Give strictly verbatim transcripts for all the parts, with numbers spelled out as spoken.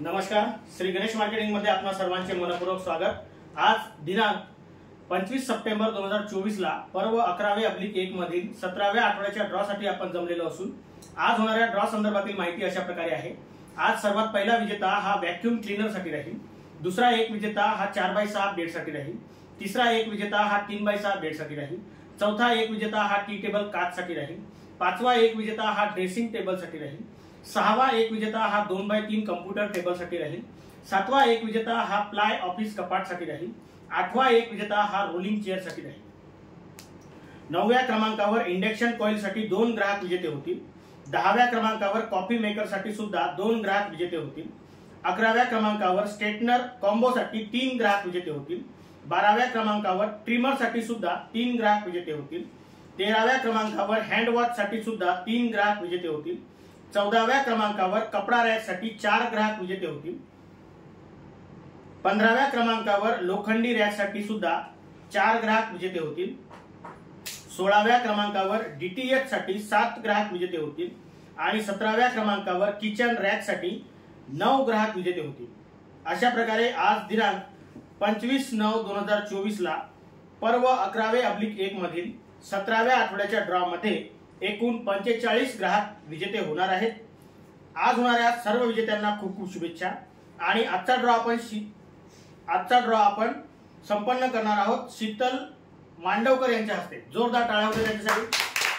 नमस्कार, श्री गणेश मार्केटिंग मध्ये आपणा सर्वांचे मनपूर्वक स्वागत। आज दिनांक पंचवीस सप्टेंबर दोन हजार चोवीस ला पर्व अकरावे अब्लिक एक मधील सतराव्या आठवड्याच्या ड्रॉ साठी आपण जमलेलो असून आज होणाऱ्या ड्रॉ संदर्भातील माहिती अशा प्रकारे आहे। आज सर्वात पहिला विजेता हा व्हॅक्यूम क्लीनर साठी राहील, दुसरा एक विजेता हा चार बाय सहा बेड साठी राहील, तिसरा एक विजेता हा तीन बाय सहा बेड साठी राहील, चौथा एक विजेता हा टी टेबल काच साठी राहील, पाचवा एक विजेता हा ड्रेसिंग टेबल साठी राहील, सहावा एक विजेता हा दोन बाय तीन कम्प्युटर टेबल साठी राहील, सातवा एक विजेता हा प्लाय ऑफिस कपाट साठी राहील, आठवा एक विजेता हा रोलिंग चेअर साठी राहील। नवव्या क्रमांकावर इंडक्शन कॉइल साठी दोन ग्राहक विजेते होतील, दहाव्या क्रमांकावर कॉफी मेकर साठी सुद्धा दोन ग्राहक विजेते होतील, अकराव्या क्रमांकावर स्ट्रेटनर कॉम्बो साठी तीन ग्राहक विजेते होतील, बाराव्या क्रमांकावर ट्रिमर साठी सुद्धा तीन ग्राहक विजेते होतील, तेराव्या क्रमांकावर हँड वॉच साठी सुद्धा तीन ग्राहक विजेते होतील, चौदाव्या क्रमांकावर कपडा रॅक साठी चार ग्राहक विजेते होतील, पंधराव्या क्रमांकावर लोखंडी रॅक साठी सुद्धा चार ग्राहक विजेते होतील, सोळाव्या क्रमांकावर डीटीएच साठी सात ग्राहक विजेते होतील आणि सतराव्या क्रमांकावर किचन रॅक साठी नऊ ग्राहक विजेते होतील। अशा प्रकारे आज दिनांक पंचवीस नऊ दोन हजार चोवीस ला पर्व अकरावे अब्लिक एक मधील सतराव्या आठवड्याच्या ड्रॉ मध्ये एकूण पंचेचाळीस ग्राहक विजेते होणार आहेत। आज होणाऱ्या सर्व विजेत्यांना खूप खूप शुभेच्छा आणि आजचा ड्रॉ आपण आजचा ड्रॉ आपण संपन्न करणार आहोत शीतल मांडवकर यांच्या हस्ते। जोरदार टाळ्या होत्या त्यांच्यासाठी।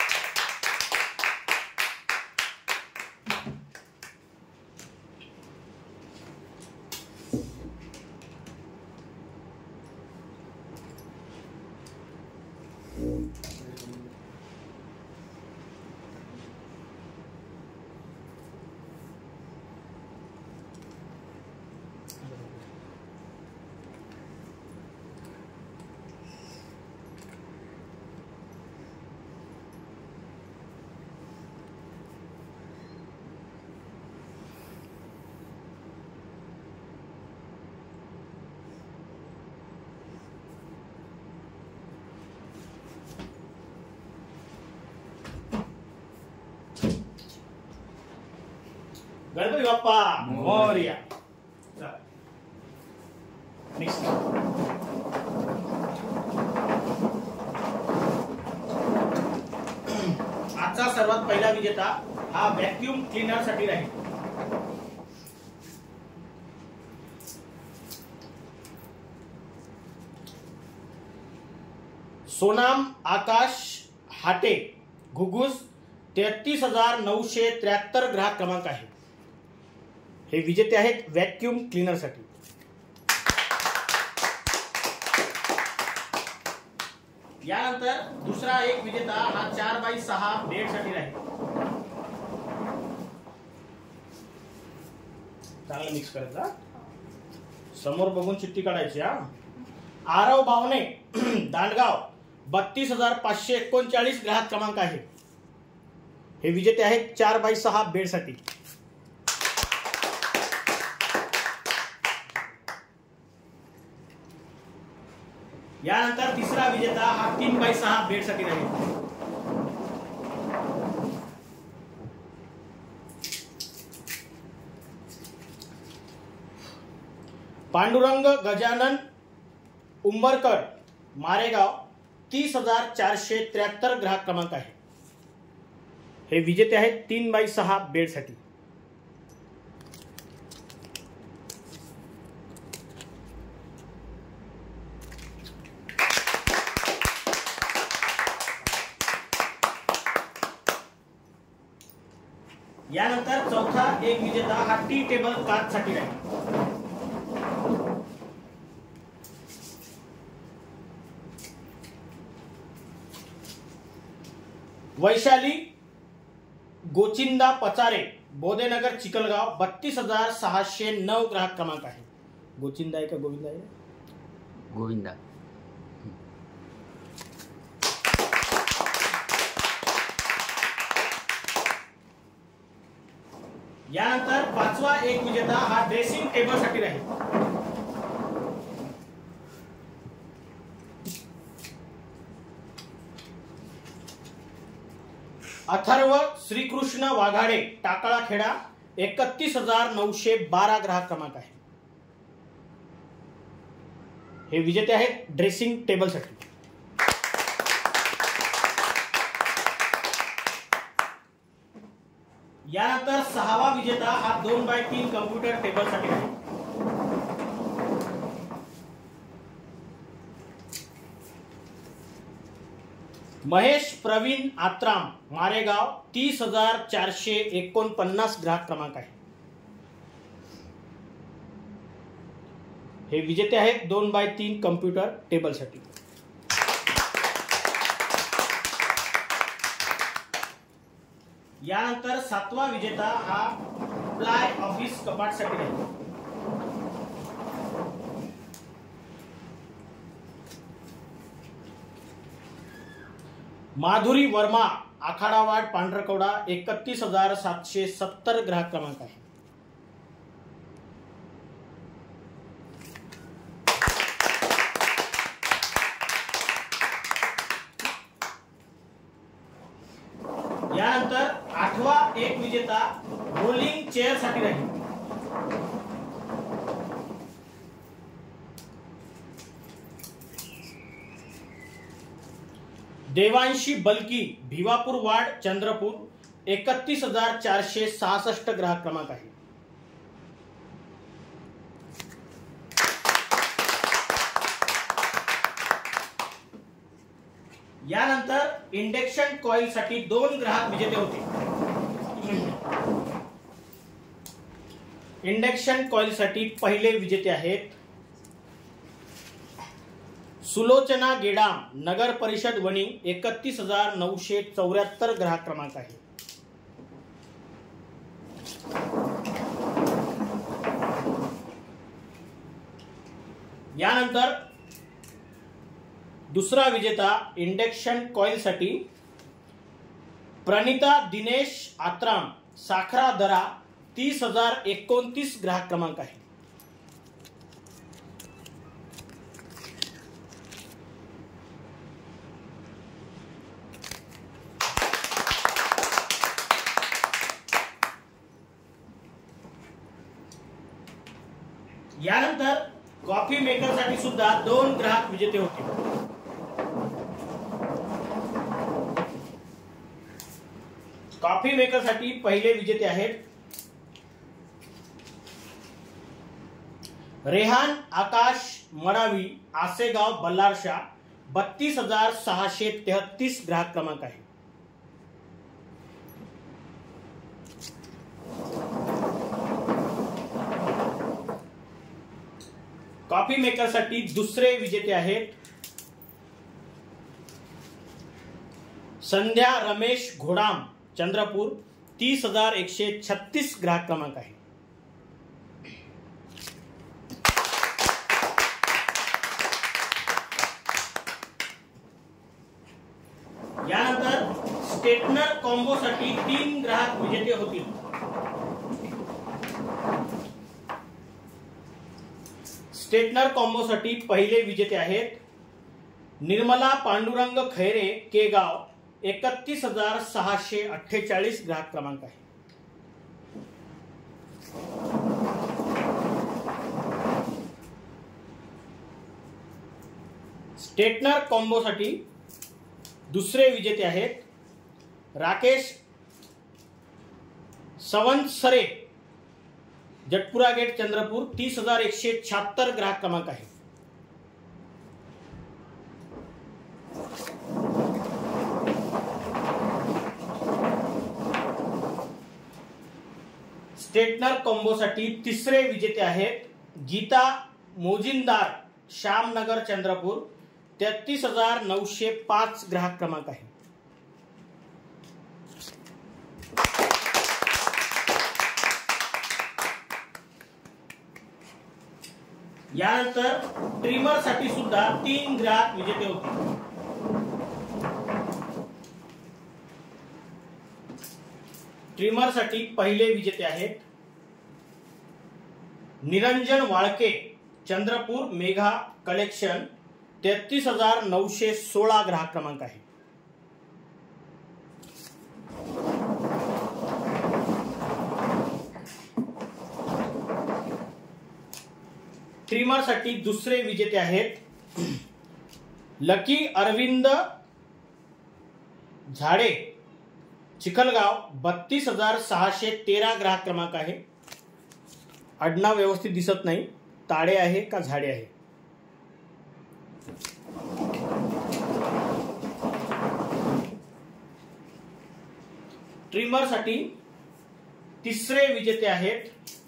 गणपती बाप्पा मोरया। नेक्स्ट आजचा सर्वात पहिला विजेता हा व्हॅक्यूम क्लीनर साठी राहील। सोनाम आकाश हाटे घुगुस तेहतीस हजार नऊशे त्र्याहत्तर ग्राहक क्रमांक आहे। हे विजेते आहेत व्हॅक्यूम क्लीनर साठी। यानंतर दुसरा एक विजेता हा चार बाय सहा बेड साठी राहील। चांगलं मिक्स करायचं, समोर बघून चिठ्ठी काढायची। हा आरव बावणे दांडगाव बत्तीस हजार पाचशे एकोणचाळीस ग्राहक क्रमांक आहे। हे विजेते आहेत चार बाय सहा बेड साठी। यानंतर तिसरा विजेता हा तीन बाय सहा बेड साठी राहील। पांडुरंग गजानन उंबरकर मारेगाव तीस हजार चारशे त्र्याहत्तर ग्राहक क्रमांक आहे। हे विजेते आहेत तीन बाय सहा बेड साठी। यानंतर चौथा एक विजेता हा टी टेबल काच साठी राहील। वैशाली गोचिंदा पचारे बोधेनगर चिखलगाव बत्तीस हजार सहाशे नऊ ग्राहक क्रमांक आहे। गोचिंदा आहे का गोविंदा आहे? गोविंदा। यानंतर पाचवा एक विजेता हा ड्रेसिंग टेबल साठी राहील। अथर्व श्रीकृष्ण वाघाडे टाकळा खेडा एकतीस हजार नऊशे बारा ग्राहक क्रमांक आहे. हे विजेते आहेत ड्रेसिंग टेबलसाठी. यानंतर सहावा विजेता हा दोन बाय तीन कम्प्युटर टेबलसाठी आहे. महेश प्रवीण आत्राम मारेगाव तीस हजार चारशे एकोणपन्नास ग्राहक क्रमांक आहे. हे विजेते आहेत दोन बाय तीन कम्प्युटर टेबलसाठी. यानंतर सातवा विजेता हा प्लाय ऑफिस कपाटसाठी आहे. माधुरी वर्मा आखाडावाड पांढरकवडा एकतीस हजार सातशे सत्तर ग्राहक क्रमांक आहे. यानंतर आठवा एक विजेता रोलिंग चेअर साठी राहील. देवांशी बलकी भिवापूर वार्ड चंद्रपूर एकतीस हजार चारशे सहासष्ट ग्राहक क्रमांक आहे. यानंतर इंडक्शन कॉइल साठी दोन ग्राहक विजेते होते. इंडक्शन कॉइल साठी पहिले विजेते आहेत सुलोचना गेडाम नगर परिषद वणी एकतीस हजार नऊशे चौऱ्याहत्तर ग्राहक क्रमांक आहे. यानंतर दुसरा विजेता इंडक्शन कॉइल साठी प्रणिता दिनेश आत्राम साखरा दरा तीस हजार एकोणतीस ग्राहक क्रमांक आहे. यानंतर कॉफी मेकर साठी सुद्धा दोन ग्राहक विजेते होते. कॉफी मेकर साठी पहिले विजेते आहेत रेहान आकाश मडावी आसेगाव बल्लारशा बत्तीस हजार सहाशे तेहतीस ग्राहक क्रमांक आहे. कॉफी मेकर साठी दुसरे विजेते आहेत संध्या रमेश घोडाम चंद्रपूर तीस हजार एकशे छत्तीस ग्राहक क्रमांक आहे. यानंतर स्टेटनर कॉम्बो साठी तीन ग्राहक विजेते होतील. स्टेटनर कॉम्बो साठी पहिले विजेते आहेत निर्मला पांडुरंग खैरे केगाव एकतीस हजार सहाशे अठ्ठेचाळीस ग्राहक क्रमांक आहे. स्टेटनर कॉम्बो साठी दुसरे विजेते आहेत राकेश सवंतसरे जटपुरा गेट चंद्रपूर तीस हजार एकशे शहात्तर ग्राहक क्रमांक आहे. स्टेटनर कॉम्बो साठी तिसरे विजेते आहेत गीता मोजिंदार श्यामनगर चंद्रपूर तेहतीस हजार नऊशे पाच ग्राहक क्रमांक आहे. यानंतर ट्रिमर साठी सुद्धा तीन ग्राहक विजेते होते. ट्रिमर साठी पहिले विजेते आहेत निरंजन वाळके चंद्रपूर मेघा कलेक्शन तेहतीस हजार नऊशे सोळा ग्राहक क्रमांक आहे. ट्रिमर साठी दुसरे विजेते आहेत लकी अरविंद झाडे, चिखलगाव, बत्तीस हजार सहाशे तेरा ग्राहक क्रमांक आहे. आडनाव व्यवस्थित दिसत नाही, ताडे आहे का झाडे आहे. ट्रिमर साठी तिसरे विजेते आहेत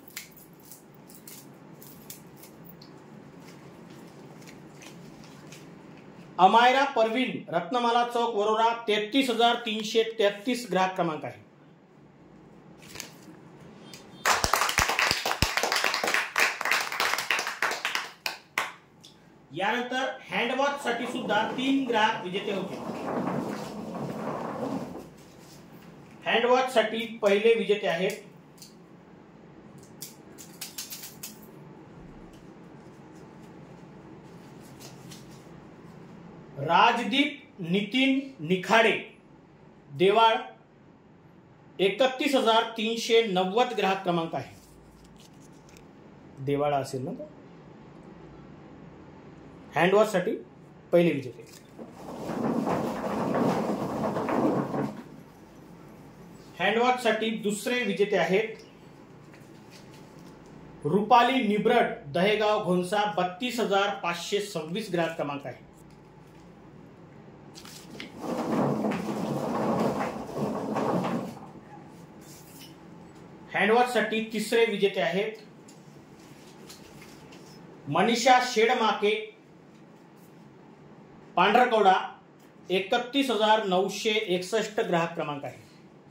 अमायरा परवीन, रत्नमाला चौक, वरोरा, तेहतीस हजार तीनशे तेहतीस ग्राहक क्रमांक आहे. यानंतर हँडवॉच साठी सुद्धा तीन ग्राहक विजेते होते. हँडवॉच साठी पहिले विजेते आहेत राजदीप नितीन निखाडे, देवाळ, एकतीस हजार तीनशे नव्वद ग्राहक क्रमांक आहे. देवाळा असेल ना. हँडवॉच साठी पहिले विजेते. हँडवॉच साठी दुसरे विजेते आहेत रुपाली निब्रड, दहेगाव, घोणसा, बत्तीस हजार पाचशे सव्वीस ग्राहक क्रमांक आहे. हँडवॉच साठी तिसरे विजेते आहेत मनीषा शेडमाके, पांढरकवडा, एकतीस हजार नऊशे एकसष्ट ग्राहक क्रमांक आहे.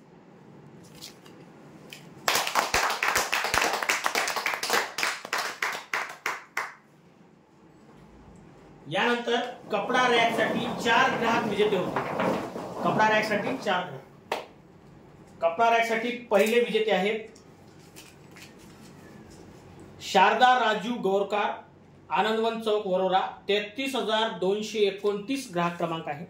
यानंतर कपडा रॅक साठी चार ग्राहक विजेते होते. कपडा रॅक साठी चार ग्राहक. कपडा रॅक साठी पहिले विजेते आहेत शारदा राजू गोरकार, आनंदवन चौक, वरोरा, तेहतीस हजार दोनशे एकोणतीस ग्राहक क्रमांक आहे.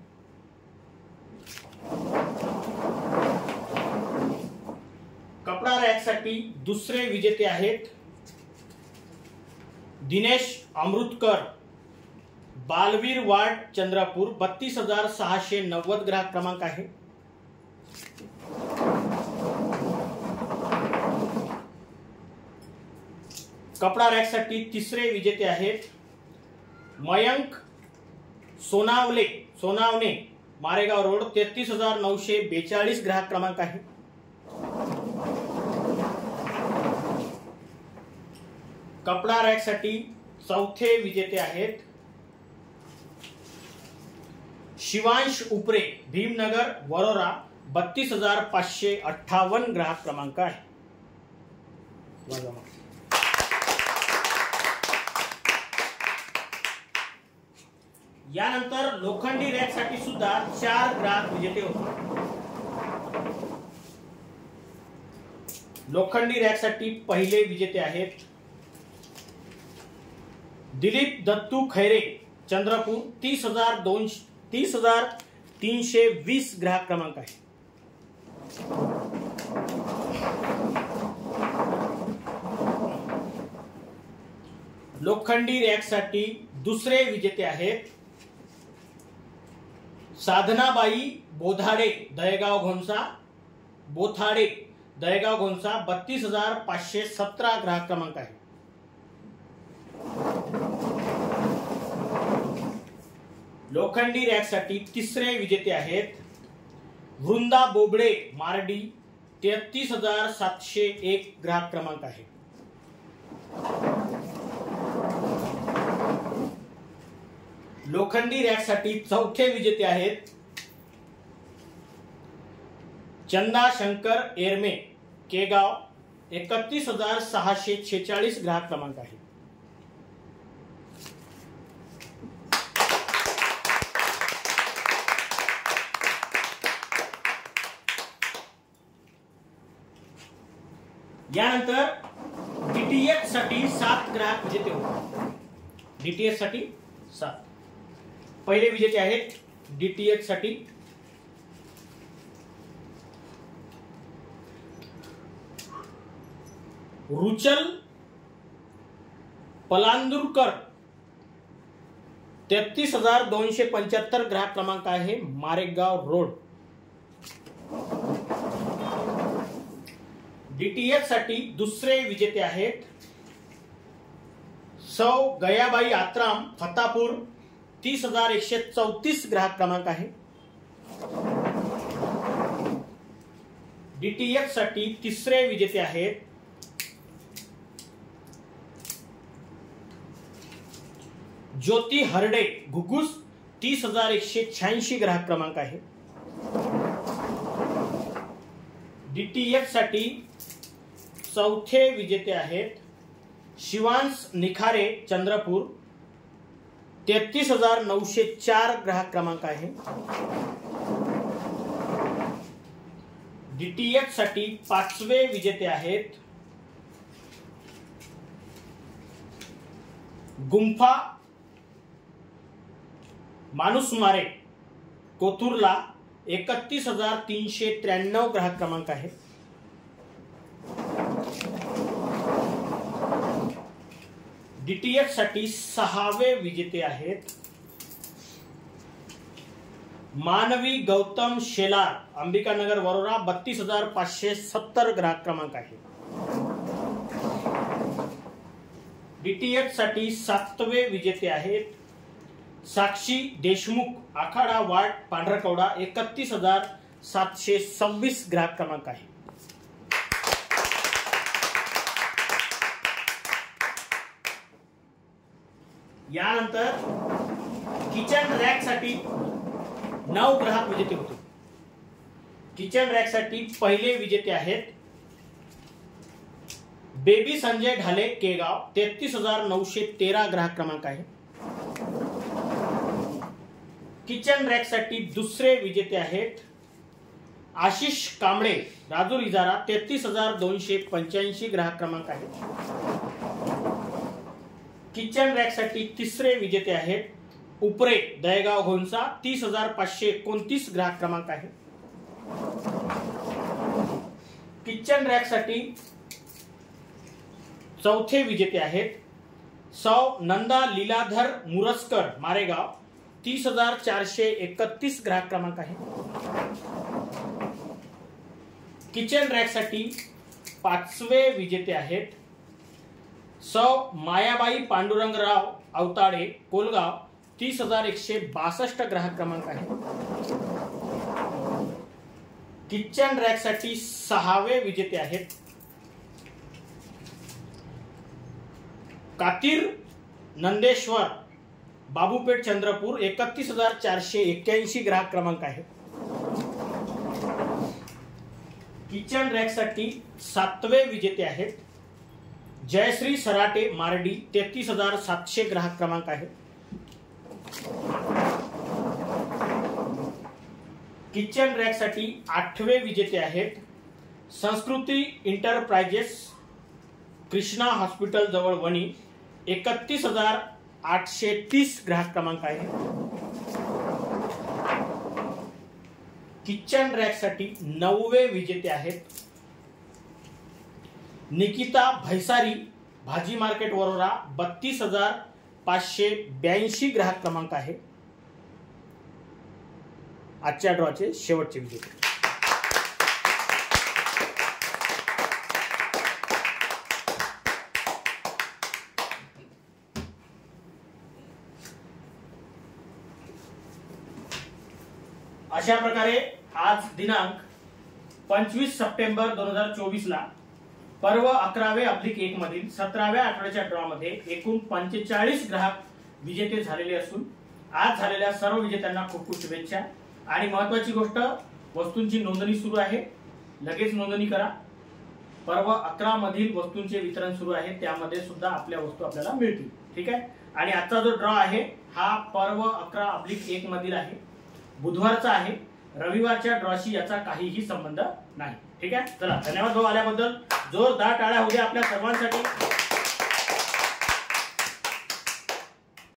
कपडा रॅक साठी दुसरे विजेते आहेत दिनेश अमृतकर, बालवीर वार्ड, चंद्रपूर, बत्तीस हजार सहाशे नव्वद ग्राहक क्रमांक आहे. कपडा रॅक साठी तिसरे विजेते आहेत मयंक सोनावले, सोनावणे, मारेगाव रोड, तेहतीस हजार नऊशे बेचाळीस ग्राहक क्रमांक आहे. कपडा रॅक साठी चौथे विजेते आहेत शिवांश उपरे, भीमनगर, वरोरा, बत्तीस हजार पाचशे अठ्ठावन्न ग्राहक क्रमांक आहे. यानंतर लोखंडी रॅक साठी सुद्धा चार ग्राहक विजेते होते. लोखंडी रॅक साठी पहिले विजेते आहेत दिलीप दत्तू खैरे, चंद्रपूर, तीस हजार दोनशे तीस हजार तीनशे वीस ग्राहक क्रमांक आहे. लोखंडी रॅक साठी दुसरे विजेते आहेत साधनाबाई बोधाडे, दहेगाव, घोणसा, बोथाडे, दहेगाव, घोणसा, बत्तीस हजार पाचशे सतरा ग्राहक क्रमांक आहे. लोखंडी रॅक साठी तिसरे विजेते आहेत वृंदा बोबडे, मारडी, तेहतीस हजार सातशे एक ग्राहक क्रमांक आहे. लोखंडी रॅक साठी चौथे विजेते आहेत चंदा शंकर एरमे, केगाव, एकतीस हजार सहाशे छेचाळीस ग्राहक क्रमांक आहे. यानंतर डीटीएच साठी सात ग्राहक विजेते होते. डीटीएच साठी सात. पहिले विजेते आहेत डीटीएच साठी रुचल पलांदूरकर तेहतीस हजार दोनशे पंच्याहत्तर ग्राहक क्रमांक आहे, मारेगाव रोड. डीटीएच साठी दुसरे विजेते आहेत सौ गयाबाई आत्राम फतापूर, तीस हजार एकशे चौतीस ग्राहक क्रमांक आहे. डीटीएच साठी तिसरे विजेते आहेत ज्योती हरडे घुगुस, तीस हजार एकशे शहाऐंशी ग्राहक क्रमांक आहे. डीटीएच साठी चौथे विजेते आहेत शिवांश निखारे चंद्रपूर, तेहतीस हजार नऊशे चार ग्राहक क्रमांक आहे. डीटीएच साठी पाचवे विजेते आहेत गुंफा मानुसमारे कोथुरला, एकतीस हजार तीनशे त्र्याण्णव ग्राहक क्रमांक आहे. डीटीएच साठी सहावे विजेते आहेत मानवी गौतम शेलार, अंबिकानगर वरोरा, बत्तीस हजार पाचशे सत्तर ग्राहक क्रमांक आहे. डीटीएच साठी सातवे विजेते आहेत साक्षी देशमुख, आखाडा वार्ड पांढरकवडा, एकतीस हजार सातशे सव्वीस ग्राहक क्रमांक आहे. यानंतर किचन रॅक साठी नऊ ग्राहक विजेते होते. किचन रॅक साठी पहिले विजेते आहेत बेबी संजय ढाले केगाव, तेहतीस हजार नऊशे तेरा ग्राहक क्रमांक आहे. किचन रॅक साठी दुसरे विजेते आहेत आशिष कांबळे राजूर इजारा, तेहतीस हजार दोनशे पंच्याऐंशी ग्राहक क्रमांक आहे. किचन रॅक साठी तिसरे विजेते आहेत उपरे दहेगाव घोणसा, तीस हजार पाचशे एकोणतीस ग्राहक क्रमांक आहे. किचन रॅक साठी चौथे विजेते आहेत सौ नंदा लीलाधर मुरस्कर मारेगाव, तीस हजार चारशे एकतीस ग्राहक क्रमांक आहे. किचन रॅक साठी पाचवे विजेते आहेत सौ मायाबाई पांडुरंगराव अवताडे कोलगाव, तीस हजार एकशे बासष्ट ग्राहक क्रमांक आहे. किचन रॅक साठी सहावे विजेते आहेत कातीर नंदेश्वर बाबूपेठ चंद्रपूर, एकतीस हजार चारशे एक्क्याऐंशी ग्राहक क्रमांक आहे. किचन रॅक साठी सातवे विजेते आहेत जयश्री सराटे मार्डी, तेहतीस हजार सातशे ग्राहक क्रमांक आहे. किचन रॅक साठी आठवे विजेते आहेत संस्कृती इंटरप्राइजेस कृष्णा हॉस्पिटल जवळ वणी, एकतीस हजार आठशे तीस ग्राहक क्रमांक आहे. किचन रॅक साठी नववे विजेते आहेत निकिता भैसारी भाजी मार्केट वरोरा, बत्तीस हजार पाचशे ब्याऐंशी ग्राहक क्रमांक आहे. आजच्या ड्रॉचे शेवटचे विजेते. अशा प्रकारे आज दिनांक पंचवीस सप्टेंबर दोन हजार चोवीस ला पर्व अकरावे अब्लिक एक मधील सतराव्या आठवड्याच्या ड्रॉ मध्ये एकूण पंचेचाळीस ग्राहक विजेते झालेले असून आज झालेल्या सर्व विजेत्यांना खूप खूप शुभेच्छा. आणि महत्वाची गोष्ट, वस्तूंची नोंदणी सुरू आहे, लगेच नोंदणी करा. पर्व अकरा मधील वस्तूंचे वितरण सुरू आहे, त्यामध्ये सुद्धा आपल्या वस्तू आपल्याला मिळतील. ठीक आहे. आणि आजचा जो ड्रॉ आहे हा पर्व अकरा अब्लिक एक मधील आहे, बुधवारचा आहे. रविवारच्या ड्रॉशी याचा काहीही संबंध नाही. ठीक आहे. चला, धन्यवाद भाऊ आल्याबद्दल. जोरदार टाळ्या होऊ द्या आपल्या सर्वांसाठी.